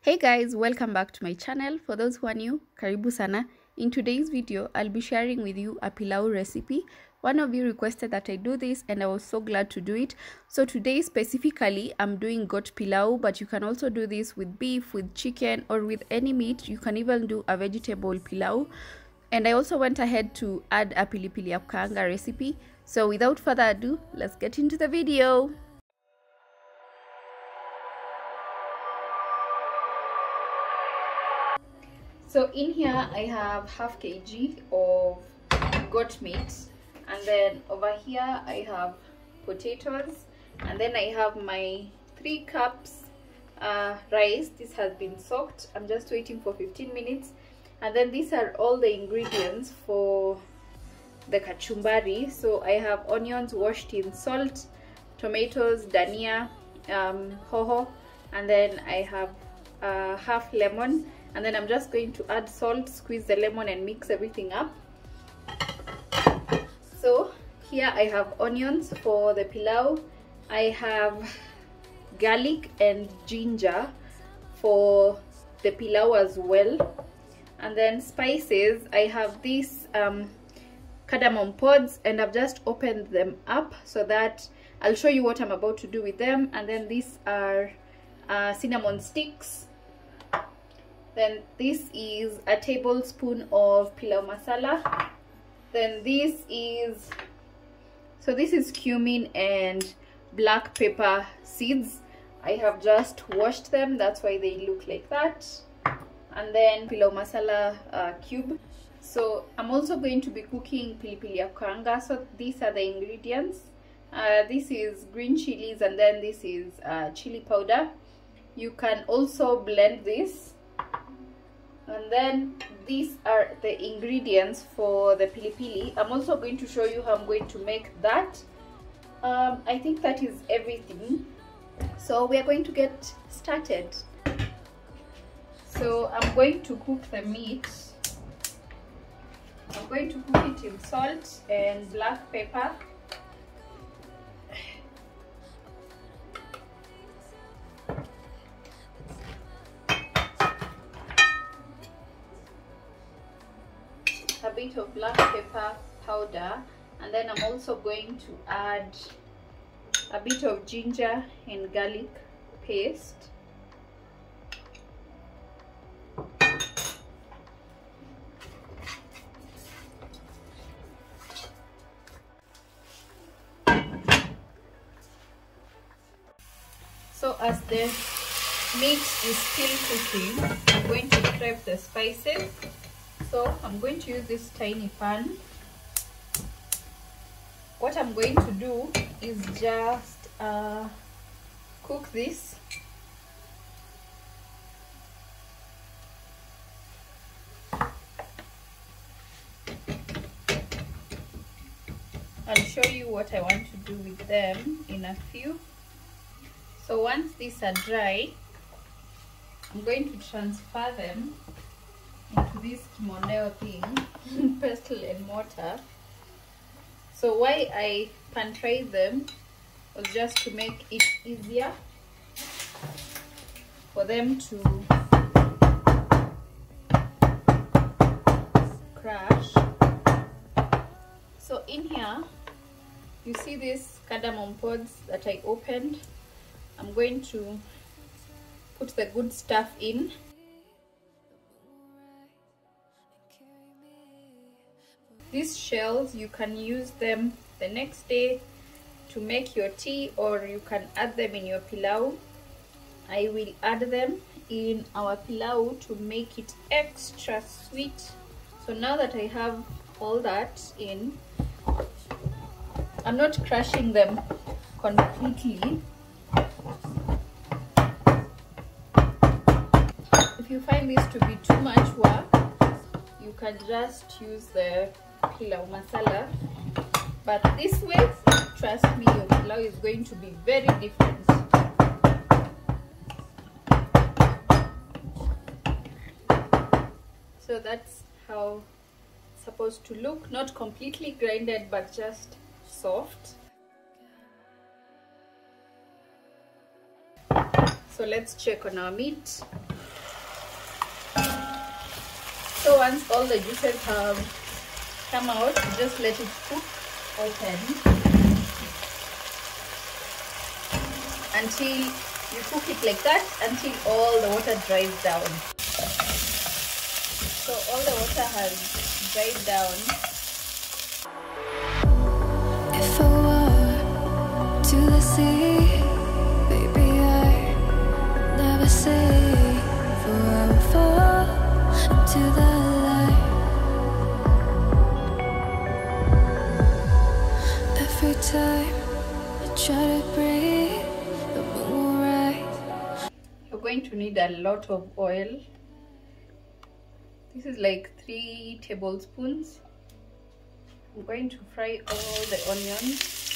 Hey guys, welcome back to my channel. For those who are new, karibu sana. In today's video, I'll be sharing with you a pilau recipe. One of you requested that I do this and I was so glad to do it. So today specifically, I'm doing goat pilau, but you can also do this with beef, with chicken, or with any meat. You can even do a vegetable pilau. And I also went ahead to add a Pilipili Kukaanga recipe. So without further ado, let's get into the video. So in here I have half kg of goat meat, and then over here I have potatoes, and then I have my 3 cups rice. This has been soaked. I'm just waiting for 15 minutes, and then these are all the ingredients for the kachumbari. So I have onions washed in salt, tomatoes, dania, hoho, and then I have half lemon. And then I'm just going to add salt, squeeze the lemon, and mix everything up. So here I have onions for the pilau. I have garlic and ginger for the pilau as well. And then spices, I have these cardamom pods, and I've just opened them up so that I'll show you what I'm about to do with them. And then these are cinnamon sticks. Then this is a tablespoon of pilau masala. Then this is cumin and black pepper seeds. I have just washed them, that's why they look like that. And then pilau masala cube. So I'm also going to be cooking pilipili kukaanga. So these are the ingredients. This is green chilies, and then this is chili powder. You can also blend this. And then these are the ingredients for the pilipili. I'm also going to show you how I'm going to make that. I think that is everything. So we are going to get started. So I'm going to cook the meat. I'm going to cook it in salt and black pepper. A bit of black pepper powder, and then I'm also going to add a bit of ginger and garlic paste. So as the meat is still cooking, I'm going to prep the spices. So I'm going to use this tiny pan. What I'm going to do is just cook this. I'll show you what I want to do with them in a few. So once these are dry, I'm going to transfer them into this kimondeo thing, pestle and mortar. So why I pan fry them was just to make it easier for them to crush. So in here, you see these cardamom pods that I opened. I'm going to put the good stuff in. These shells, you can use them the next day to make your tea, or you can add them in your pilau. I will add them in our pilau to make it extra sweet. So now that I have all that in, I'm not crushing them completely. If you find this to be too much work, you can just use the pilau masala, but this way, trust me, your pilau is going to be very different. So that's how it's supposed to look, not completely grinded but just soft. So let's check on our meat. So once all the juices have come out, just let it cook open until you cook it like that until all the water dries down. So all the water has dried down. If I were to the sea, baby, I never say, for I will fall into the light. Every time I try to breathe, the moon will rise. You're going to need a lot of oil. This is like 3 tablespoons. I'm going to fry all the onions.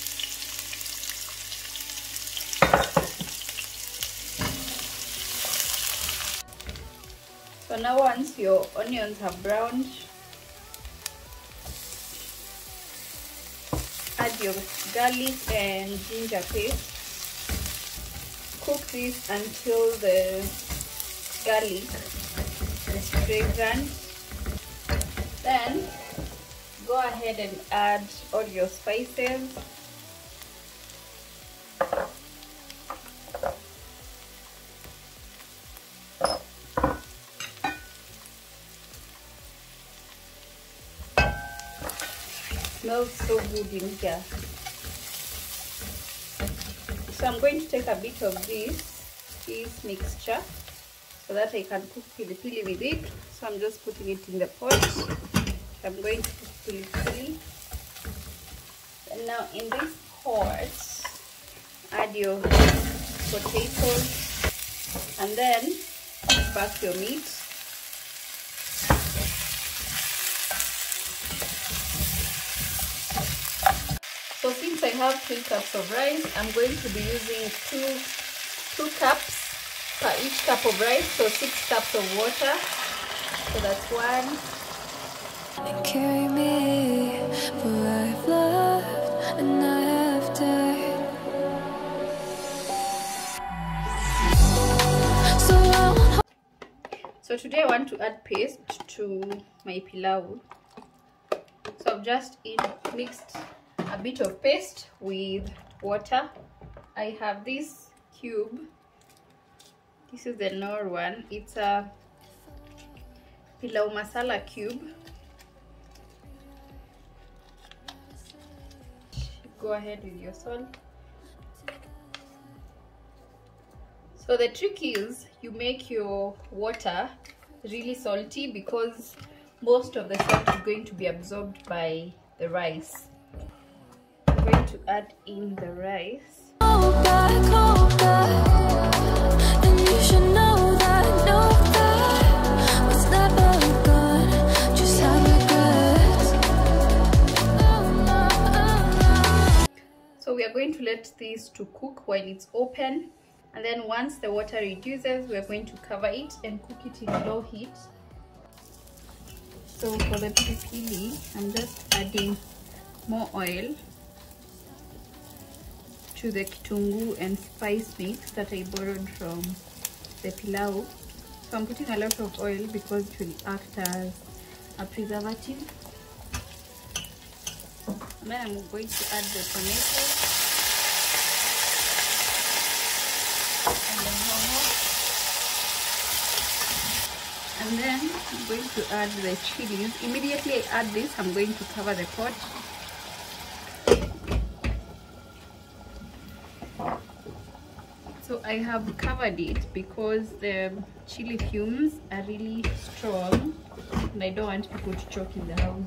So now once your onions have browned, add your garlic and ginger paste. Cook this until the garlic is fragrant. Then go ahead and add all your spices. Smells so good in here. So I'm going to take a bit of this mixture so that I can cook pilipili with it. So I'm just putting it in the pot. I'm going to cook pilipili. And now in this pot, add your potatoes and then back your meat. So since I have 3 cups of rice, I'm going to be using two cups per each cup of rice, so 6 cups of water. So that's 1. And carry me, for I've loved and I have died. So today I want to add paste to my pilau. So I've just mixed a bit of paste with water. I have this cube. This is the Nor one. It's a pilau masala cube. Go ahead with your salt. So the trick is you make your water really salty because most of the salt is going to be absorbed by the rice. I'm going to add in the rice. Hold back, and you should know that was never good, just have regrets. So we are going to let this to cook while it's open, and then once the water reduces, we are going to cover it and cook it in low heat. So for the pilipili, I'm just adding more oil to the kitungu and spice mix that I borrowed from the pilau. So I'm putting a lot of oil because it will act as a preservative. And then I'm going to add the tomato and the momo. And then I'm going to add the chilies. Immediately I add this, I'm going to cover the pot. So I have covered it because the chili fumes are really strong and I don't want people to choke in the house.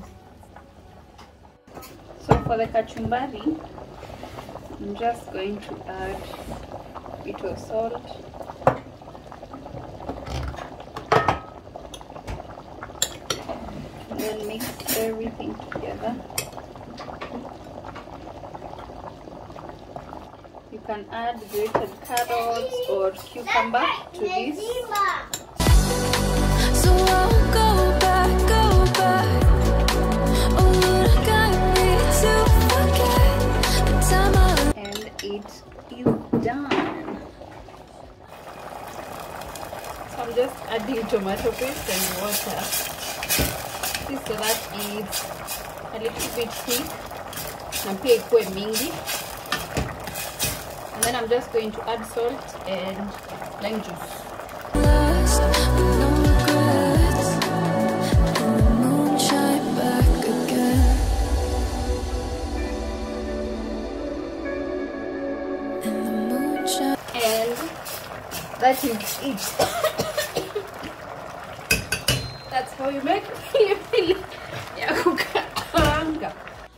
So for the kachumbari, I'm just going to add a bit of salt. And then mix everything together. You can add grated carrots or cucumber to this. So I'll go back. Oh, look, I need to forget the time And it is done. So I'm just adding tomato paste and water. spices so that it's a little bit thick and pia ikuwe mingi. And then I'm just going to add salt and lime juice. Last, but no regrets. And the moonshine back again. And the moonshine. And that is it. That's how you make pilipili ya kukaanga.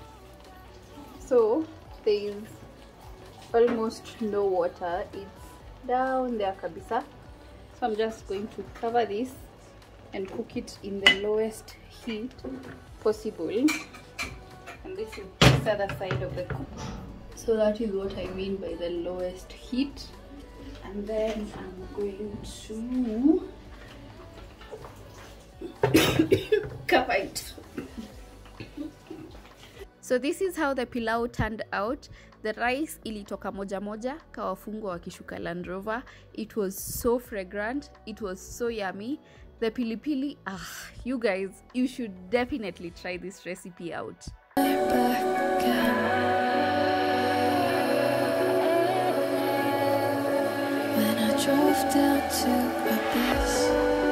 So there's almost no water, it's down there kabisa. So I'm just going to cover this and cook it in the lowest heat possible. And this is this other side of the cook. So that is what I mean by the lowest heat. And then I'm going to cover it. So this is how the pilau turned out. The rice ilitoka moja moja kawafungwa wakishuka Land Rover. It was so fragrant, it was so yummy. The pilipili, you guys, you should definitely try this recipe out. Back again. When I drove down to Abyss.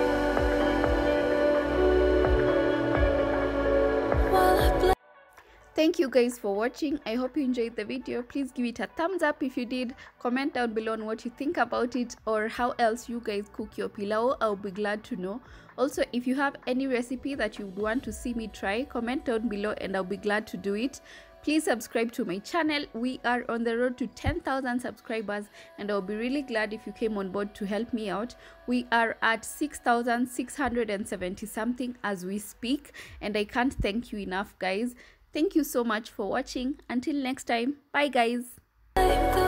While I play. Thank you guys for watching. I hope you enjoyed the video. Please give it a thumbs up if you did. Comment down below on what you think about it or how else you guys cook your pilau. I'll be glad to know. Also, if you have any recipe that you would want to see me try, comment down below and I'll be glad to do it. Please subscribe to my channel. We are on the road to 10,000 subscribers and I'll be really glad if you came on board to help me out. We are at 6,670 something as we speak and I can't thank you enough, guys. Thank you so much for watching. Until next time, bye guys.